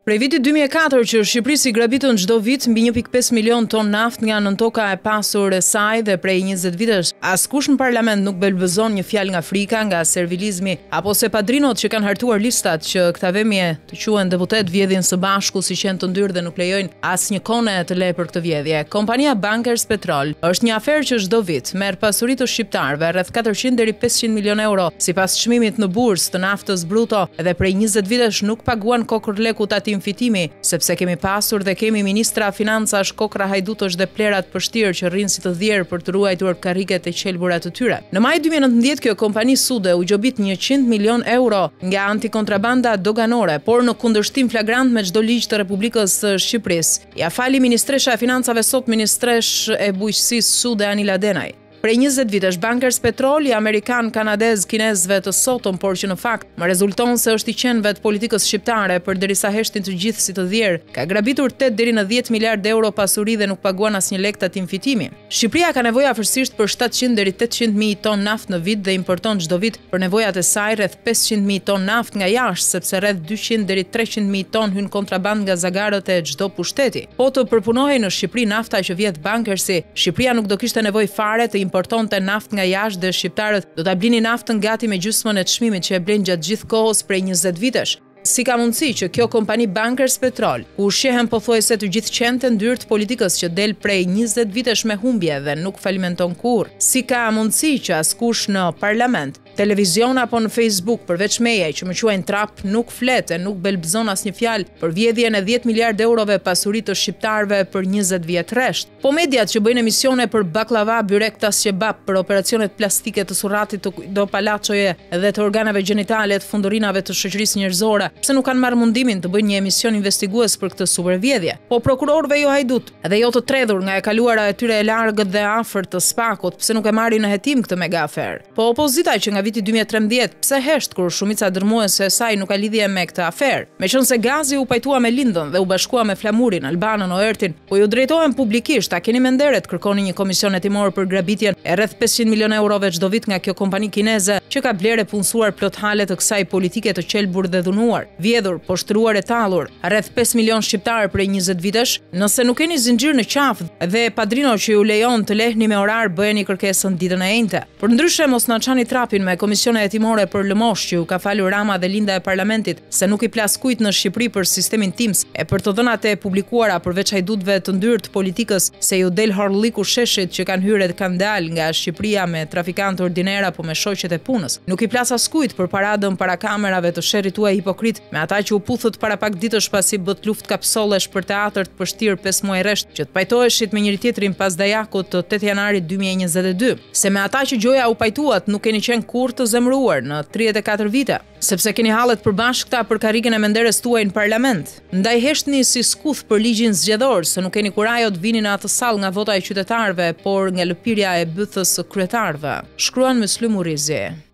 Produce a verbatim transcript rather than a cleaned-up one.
Prej vitit dy mijë e katër që Shqipërisë i grabitën çdo vit mbi një pikë pesë milion ton naftë nga nën toka e pasur e saj dhe prej njëzet vitesh, askush në parlament nuk belbëzon një fjalë nga frika, nga servilizmi apo se padrinot që kanë hartuar listat që këta vëmje të quhen deputet vjedhin së bashku si qenë të ndyrë dhe nuk lejojnë asnjë kone të lejë për këtë vjedhje. Kompania Bankers Petrol është një aferë që çdo vit merr pasuri të shqiptarëve rreth katërqind deri pesëqind milion euro sipas çmimit në bursë të naftës bruto dhe prej njëzet vitesh nuk paguan kokër lekut aty fitimi, sepse kemi pasur dhe kemi ministra financash kokra hajdutësh dhe plerat pështirë që rrinë si të djerë për të ruajtur karriget e qelbura të tyre. Në maj dy mijë e nëntëdhjetë kjo kompani sude u gjobit njëqind milion euro nga antikontrabanda doganore, por në kundërshtim flagrant me çdo ligj të Republikës së Shqipërisë. Ja fali ministresha e financave sot ministresh e bujqësisë Sude Anila Denaj. Prej njëzet vitesh Bankers Petrol i amerikan, kanadez, kinezëve të sotëm, por që në fakt më rezulton se është i qenëve të politikës shqiptare përderisa heshtin të gjithë si të djerë, ka grabitur tetë deri në dhjetë miliardë euro pasuri dhe nuk paguan asnjë lek tatim fitimi. Shqipëria ka nevojë afërsisht për shtatëqind deri tetëqind mijë ton naftë në vit dhe importon çdo vit për nevojat e saj rreth pesëqind mijë ton naftë nga jashtë, sepse rreth dyqind deri treqind mijë ton hyn kontraband nga zagarët e çdo pushteti. Po të përpunohej në Shqipëri nafta që vjet Bankersi, Shqipëria nuk do kishte nevojë fare të importonte naftë nga jashtë dhe shqiptarët do ta blinin naftën gati me gjysmën e çmimit që e blen gjatë gjithë kohës prej njëzet vitesh. Si ka mundësi që kjo kompani Bankers Petrol, ku ushqehen pothuajse të gjithë qenë të ndyrë të politikës që del prej njëzet vitesh me humbje dhe nuk falimenton kurrë, si ka mundësi që askush në parlament, televizion apo në Facebook përveç meje që më quajnë trap nuk flete, nuk belbëzon asnjë fjalë për vjedhjen e dhjetë miliardë eurove pasuri të shqiptarëve për njëzet vjet rresht. Po mediat që bëjnë emisione për baklava, byrek tas qebab, për operacionet plastike të surratit të do palaçoje dhe të organeve gjenitale të fundurinave të shoqërisë njerëzore, pse nuk kanë marrë mundimin të bëjnë një emision investigues për këtë supervjedhje. Po prokurorëve jo hajdut, edhe jo të tredhur nga e kaluara e tyre e largët dhe afër të spakut, pse nuk e marrin në hetim këtë mega aferë. Po opozita që nga viti dy mijë e trembëdhjetë, pse hesht kur shumica dërmuese e saj nuk ka lidhje me këtë aferë. Meqense Gazi u pajtua me Lindën dhe u bashkua me Flamurin, Albanën, Oertin, po ju drejtohen publikisht, a keni menderet kërkoni një komision hetimor për grabitjen e rreth pesëqind milion eurove çdo vit nga kjo kompani kineze që ka blerë e punësuar plot hale të kësaj politike të qelbur dhe dhunuar, vjedhur, poshtruar e tallur, rreth pesë milion shqiptarë prej njëzet vitesh. Nëse nuk keni zinxhir në qafë dhe padrino që ju lejon të lehni me orar, bëheni kërkesën ditën e njëjtë. Përndryshe mos na çani trapin me komisione hetimore për lëmosh që ju ka falur Rama dhe Linda e parlamentit se nuk i plas kujt në Shqipëri për sistemin Teams e për të dhënat e publikuara përveç hajdutëve të ndyrë të politikës se ju del horlliku sheshit që kanë hyrë dhe kanë dalë nga Shqipëria me trafikantë ordinera apo me shoqet e punës. Nuk i plas askujt për paradën para kamerave të sherrit tuaj hipokrit me ata që u puthët para pak ditësh pasi bët luftë kapsollesh për teatr të pështirë pesë muaj rresht që të pajtoheshit me njëri tjetrin pas dajakut të tetë janarit dy mijë e njëzet e dy. Se me ata që gjoja u pajtuat nuk keni qenë kurrë të zemëruar në tridhjetë e katër vite, sepse keni hallet përbashkëta për karrigen e menderes tuaj në parlament. Ndaj heshtni si skuth për ligjin zgjedhor, se nuk keni kurajo të vini në atë sallë nga vota e qytetarëve, por nga lëpirja e bythës së kryetarëve. Shkruan Myslim Urizi.